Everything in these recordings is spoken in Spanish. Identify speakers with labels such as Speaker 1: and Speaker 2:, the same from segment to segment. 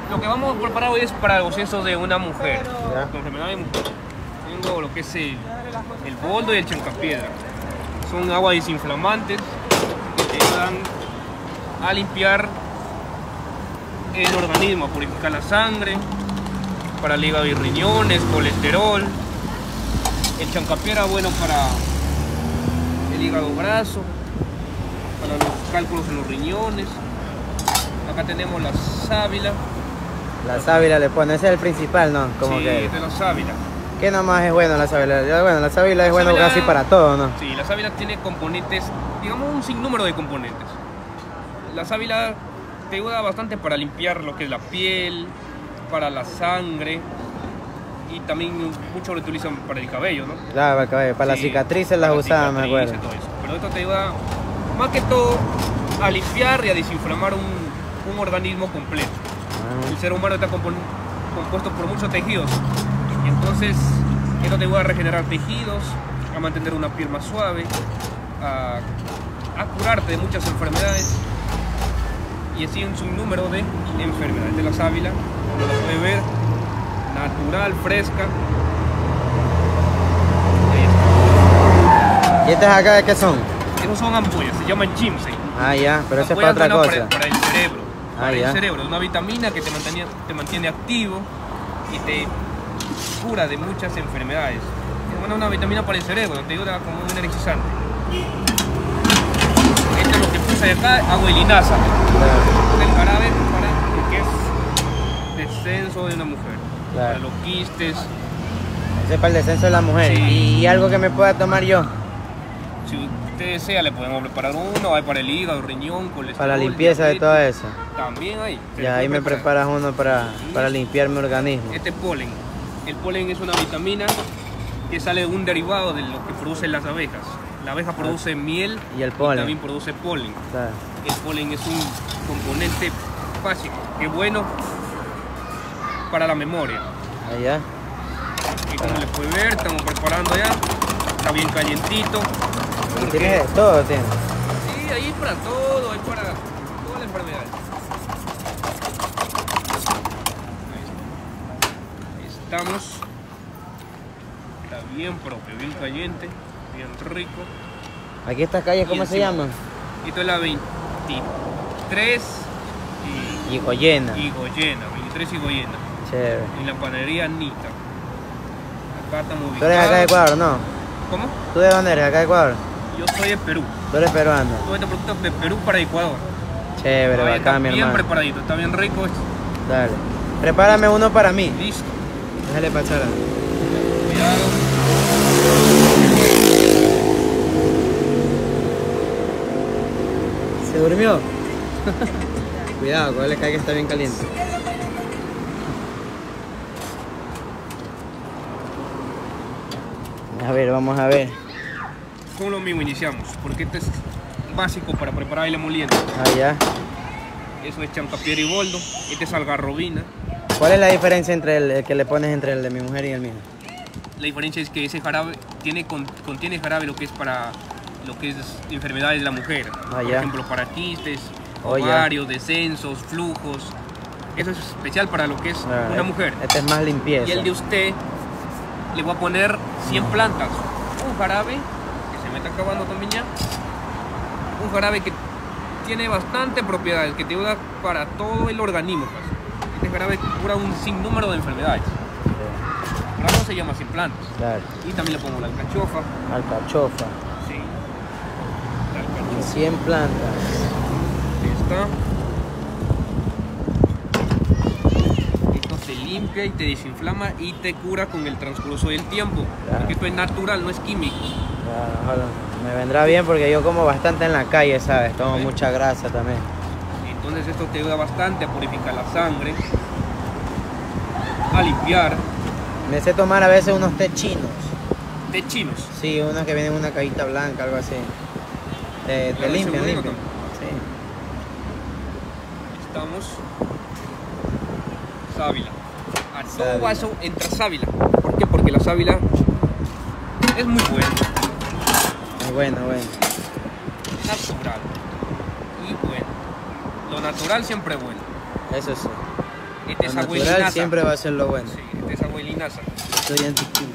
Speaker 1: Lo que vamos a preparar hoy es para los sesos de una mujer.
Speaker 2: Ya.
Speaker 1: Con enfermedad de mujer. Tengo lo que es el boldo y el chancapiedra. Son aguas desinflamantes que te ayudan a limpiar el organismo, a purificar la sangre, para el hígado y riñones, colesterol. El chancapiedra bueno para el hígado graso, para los cálculos en los riñones. Acá tenemos la sábila.
Speaker 2: La sábila le pone, ese es el principal, ¿no? Como
Speaker 1: Sí,
Speaker 2: que...
Speaker 1: de la sábila.
Speaker 2: ¿Qué nomás es bueno la sábila? Bueno, la sábila es bueno
Speaker 1: sábila-
Speaker 2: casi para todo, ¿no?
Speaker 1: Sí, la sábila tiene componentes, digamos un sinnúmero de componentes. La sábila te ayuda bastante para limpiar lo que es la piel, para la sangre y también mucho lo utilizan para el cabello, ¿no?
Speaker 2: Claro, para las
Speaker 1: Sí,
Speaker 2: cicatrices las
Speaker 1: para las
Speaker 2: usaban, me
Speaker 1: cicatrices,
Speaker 2: acuerdo.
Speaker 1: todo eso. Pero esto te ayuda más que todo a limpiar y a desinflamar un organismo completo. El ser humano está compuesto por muchos tejidos. Y entonces, esto te ayuda a regenerar tejidos, a mantener una piel más suave, a curarte de muchas enfermedades. Y así un sinnúmero de enfermedades. De la sábila, como la puede ver, natural, fresca. Ahí está.
Speaker 2: ¿Y estas acá de qué son?
Speaker 1: Esos son ampollas, se llaman ginseng.
Speaker 2: Ah, ya, pero eso es para
Speaker 1: Ampollas
Speaker 2: otra
Speaker 1: buenas
Speaker 2: cosa.
Speaker 1: Para el cerebro.
Speaker 2: Ah,
Speaker 1: Para
Speaker 2: ya.
Speaker 1: el cerebro, es una vitamina que te mantiene activo y te cura de muchas enfermedades. Es una vitamina para el cerebro, te ayuda como un energizante. Esto es lo que puse de acá, agua y linaza.
Speaker 2: Claro,
Speaker 1: El jarabe para lo que es descenso de una mujer.
Speaker 2: Claro.
Speaker 1: Para los quistes.
Speaker 2: ese es para el descenso de la mujer.
Speaker 1: Sí.
Speaker 2: ¿Y algo que me pueda tomar yo?
Speaker 1: Si usted desea, le podemos preparar uno, hay para el hígado, riñón, colesterol.
Speaker 2: Para la limpieza de
Speaker 1: diabetes.
Speaker 2: todo eso.
Speaker 1: También hay. se le
Speaker 2: Ya,
Speaker 1: puede
Speaker 2: ahí me preparas uno para limpiar mi organismo.
Speaker 1: Este polen. El polen es una vitamina que sale de un derivado de lo que producen las abejas. La abeja produce miel
Speaker 2: Y el polen.
Speaker 1: también produce polen.
Speaker 2: Claro.
Speaker 1: El polen es un componente básico, que es bueno para la memoria.
Speaker 2: Allá.
Speaker 1: Y como le puede ver, estamos preparando ya. Está bien calientito. porque-
Speaker 2: Tienes de todo, tienes.
Speaker 1: Sí, ahí para todo, hay para todas las enfermedades. Ahí estamos. Está bien propio, bien caliente, bien rico.
Speaker 2: Aquí estas calles, ¿cómo
Speaker 1: Y
Speaker 2: se
Speaker 1: encima.
Speaker 2: llaman?
Speaker 1: Esto es la 23
Speaker 2: Y Goyena.
Speaker 1: y Goyena, 23 y Goyena,
Speaker 2: Chévere.
Speaker 1: en la panadería Anita. Acá estamos
Speaker 2: Tú eres acá de
Speaker 1: ubicados.
Speaker 2: Ecuador, ¿no?
Speaker 1: ¿Cómo?
Speaker 2: ¿Tú de dónde eres? ¿Acá de Ecuador?
Speaker 1: Yo soy de Perú.
Speaker 2: Tú eres peruano.
Speaker 1: Todo este producto es de Perú para Ecuador.
Speaker 2: Chévere,
Speaker 1: Ahí está
Speaker 2: bacán, mi
Speaker 1: bien
Speaker 2: hermano.
Speaker 1: preparadito, está bien rico.
Speaker 2: Dale. Prepárame uno para mí.
Speaker 1: Listo.
Speaker 2: Déjale pasar.
Speaker 1: Cuidado.
Speaker 2: ¿Se durmió? Cuidado, que le caiga que está bien caliente. A ver, vamos a ver.
Speaker 1: Con lo mismo iniciamos, porque este es básico para preparar el emoliente.
Speaker 2: Ah, ya.
Speaker 1: Eso es chancapiedra y boldo. Este es algarrobina.
Speaker 2: ¿Cuál es la diferencia entre el que le pones entre el de mi mujer y el mío?
Speaker 1: La diferencia es que ese jarabe contiene jarabe lo que es para lo que es enfermedades de la mujer.
Speaker 2: Ah,
Speaker 1: Por
Speaker 2: ya.
Speaker 1: ejemplo, para quistes,
Speaker 2: Oh, ya.
Speaker 1: ovarios, descensos, flujos. Eso es especial para lo que es
Speaker 2: Ah,
Speaker 1: una mujer.
Speaker 2: Este es más limpieza.
Speaker 1: Y el de usted le voy a poner 100 plantas. Un jarabe que se me está acabando también ya. Un jarabe que tiene bastante propiedades, que te ayuda para todo el organismo. Pues. Este jarabe cura un sinnúmero de enfermedades.
Speaker 2: Sí,
Speaker 1: Por eso se llama 100 plantas.
Speaker 2: claro.
Speaker 1: Y también le pongo la alcachofa.
Speaker 2: Alcachofa.
Speaker 1: Sí. La alcachofa.
Speaker 2: 100 plantas.
Speaker 1: Ahí está. Esto te limpia y te desinflama y te cura con el transcurso del tiempo.
Speaker 2: Claro.
Speaker 1: Porque esto es natural, no es químico.
Speaker 2: Claro, ojalá. Me vendrá bien porque yo como bastante en la calle, ¿sabes? Tomo
Speaker 1: Sí.
Speaker 2: mucha grasa también.
Speaker 1: Entonces esto te ayuda bastante a purificar la sangre, a limpiar.
Speaker 2: Me sé tomar a veces unos té chinos.
Speaker 1: De chinos.
Speaker 2: Sí, unos que vienen en una cajita blanca, algo así. Te
Speaker 1: Claro,
Speaker 2: limpian,
Speaker 1: seguro,
Speaker 2: limpian.
Speaker 1: ¿no?
Speaker 2: Sí.
Speaker 1: Estamos. Sábila. A todo
Speaker 2: Sábila.
Speaker 1: vaso entra sábila. ¿Por qué? Porque la sábila es muy buena,
Speaker 2: Muy bueno, bueno.
Speaker 1: natural y bueno. Lo natural siempre es bueno.
Speaker 2: Eso sí.
Speaker 1: Este es
Speaker 2: Lo natural
Speaker 1: abuelinaza.
Speaker 2: siempre va a ser lo bueno.
Speaker 1: Sí, este es abuelinaza.
Speaker 2: Soy antiquímico.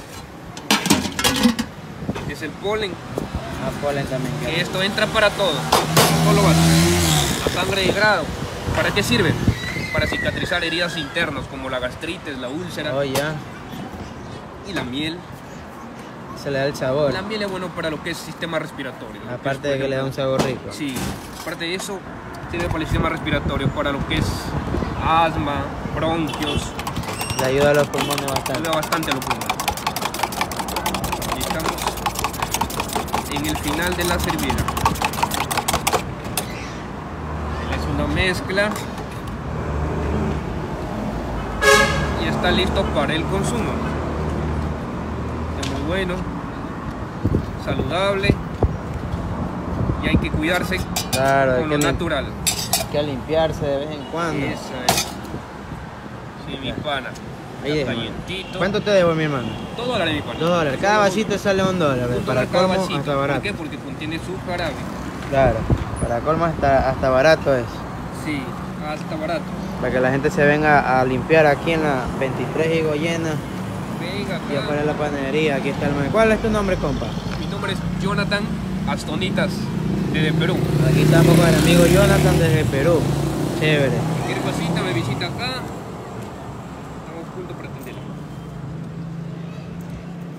Speaker 1: Este es el polen.
Speaker 2: Ah, polen también.
Speaker 1: Que esto entra para todo. Todo lo básico. La sangre de grado. ¿Para qué sirve? Para cicatrizar heridas internas como la gastritis, la úlcera
Speaker 2: Oh, ya.
Speaker 1: y la miel.
Speaker 2: Se le da el sabor.
Speaker 1: La miel es bueno para lo que es sistema respiratorio. lo
Speaker 2: Aparte
Speaker 1: es,
Speaker 2: de que le da un sabor rico.
Speaker 1: Sí, aparte de eso, sirve para el sistema respiratorio, para lo que es asma, bronquios,
Speaker 2: Le ayuda a los pulmones
Speaker 1: ayuda
Speaker 2: bastante.
Speaker 1: bastante a los pulmones. Y estamos en el final de la servida. Es una mezcla y está listo para el consumo. Es muy bueno, saludable y hay que cuidarse
Speaker 2: Claro, hay
Speaker 1: con lo natural.
Speaker 2: que limpiarse de vez en cuando.
Speaker 1: Esa es. Sí, mi pana.
Speaker 2: Ahí
Speaker 1: Está
Speaker 2: déjame.
Speaker 1: calientito.
Speaker 2: ¿Cuánto te debo, mi hermano?
Speaker 1: $2, mi pana.
Speaker 2: $2. Cada vasito sale $1.
Speaker 1: Un
Speaker 2: Para
Speaker 1: dólar cada
Speaker 2: colmo,
Speaker 1: vasito.
Speaker 2: hasta
Speaker 1: ¿Por
Speaker 2: barato.
Speaker 1: qué? Porque contiene su jarabe.
Speaker 2: Claro, para colmo hasta barato es.
Speaker 1: Sí, hasta barato.
Speaker 2: Para que la gente se venga a limpiar aquí en la 23 Higoyena
Speaker 1: Venga,
Speaker 2: y a
Speaker 1: acá.
Speaker 2: poner la panadería. Aquí está el man. ¿Cuál es tu nombre, compa?
Speaker 1: Mi nombre es Jonathan Astonitas, desde Perú.
Speaker 2: Aquí estamos con el amigo Jonathan desde Perú. Chévere.
Speaker 1: Cualquier cosita me visita acá. Estamos juntos para atenderle.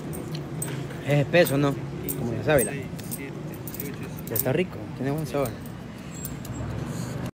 Speaker 2: Es espeso, ¿no? Como la sábila.
Speaker 1: 6, 7, 8,
Speaker 2: Está rico, tiene buen sabor.